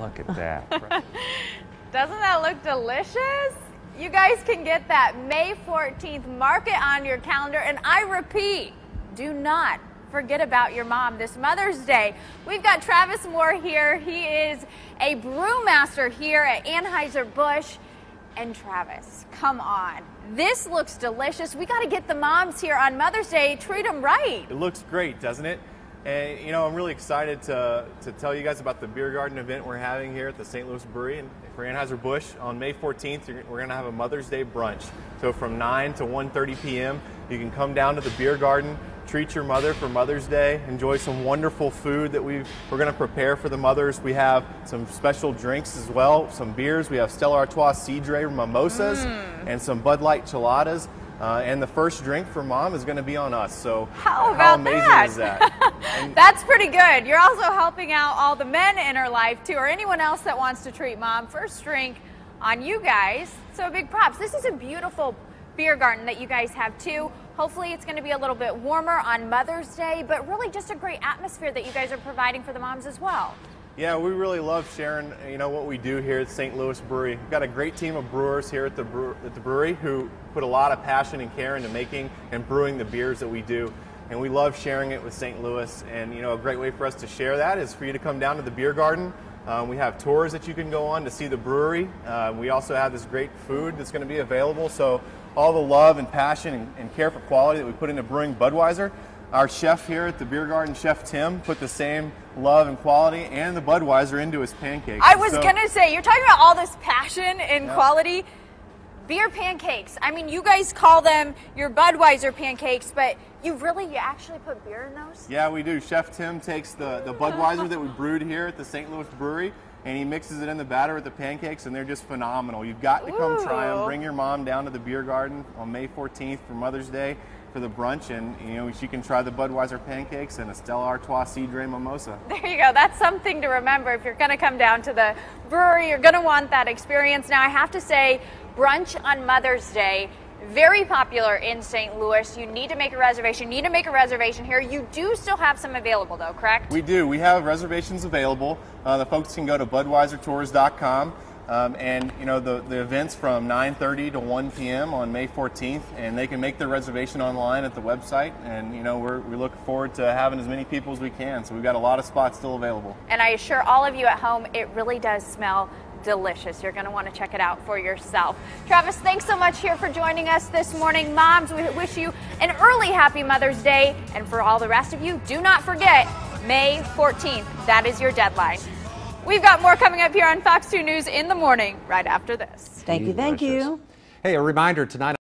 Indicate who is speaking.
Speaker 1: Look at that.
Speaker 2: Doesn't that look delicious? You guys can get that May 14th. Mark it on your calendar. And I repeat, do not forget about your mom this Mother's Day. We've got Travis Moore here. He is a brewmaster here at Anheuser-Busch. And Travis, come on. This looks delicious. We got to get the moms here on Mother's Day. Treat them right.
Speaker 3: It looks great, doesn't it? And, you know, I'm really excited to tell you guys about the beer garden event we're having here at the St. Louis Brewery and for Anheuser-Busch. On May 14th, we're going to have a Mother's Day brunch. So from 9 to 1:30 p.m., you can come down to the beer garden, treat your mother for Mother's Day, enjoy some wonderful food that we're going to prepare for the mothers. We have some special drinks as well, some beers. We have Stella Artois Cidre mimosas and some Bud Light Cheladas. And the first drink for mom is going to be on us. So
Speaker 2: how
Speaker 3: amazing
Speaker 2: that?
Speaker 3: Is that?
Speaker 2: That's pretty good. You're also helping out all the men in her life too, or anyone else that wants to treat mom. First drink on you guys. So big props. This is a beautiful beer garden that you guys have too. Hopefully it's going to be a little bit warmer on Mother's Day, but really just a great atmosphere that you guys are providing for the moms as well.
Speaker 3: Yeah, we really love sharing, you know, what we do here at St. Louis Brewery. We've got a great team of brewers here at the brewery who put a lot of passion and care into making and brewing the beers that we do. And we love sharing it with St. Louis. And, you know, a great way for us to share that is for you to come down to the beer garden. We have tours that you can go on to see the brewery. We also have this great food that's going to be available. So all the love and passion and care for quality that we put into brewing Budweiser. Our chef here at the beer garden, Chef Tim, put the same love and quality and the Budweiser into his pancakes.
Speaker 2: I was going to say, you're talking about all this passion and quality. Beer pancakes. I mean, you guys call them your Budweiser pancakes, but you actually put beer in those?
Speaker 3: Yeah, we do. Chef Tim takes the Budweiser that we brewed here at the St. Louis Brewery, and he mixes it in the batter with the pancakes, and they're just phenomenal. You've got to come try them. Bring your mom down to the beer garden on May 14th for Mother's Day for the brunch, and you know she can try the Budweiser pancakes and a Stella Artois Cidre mimosa.
Speaker 2: There you go. That's something to remember. If you're going to come down to the brewery, you're going to want that experience. Now, I have to say, brunch on Mother's Day, very popular in St. Louis. You need to make a reservation. Here. You do still have some available, though, correct?
Speaker 3: We do. We have reservations available. The folks can go to budweisertours.com. And you know the event's from 9:30 to 1 p.m. on May 14th, and they can make their reservation online at the website. And you know we look forward to having as many people as we can. So we've got a lot of spots still available.
Speaker 2: And I assure all of you at home, it really does smell delicious. You're going to want to check it out for yourself. Travis, thanks so much here for joining us this morning. Moms, we wish you an early happy Mother's Day. And for all the rest of you, do not forget May 14th. That is your deadline. We've got more coming up here on Fox 2 News in the morning right after this.
Speaker 1: Thank you.
Speaker 4: Hey, a reminder tonight.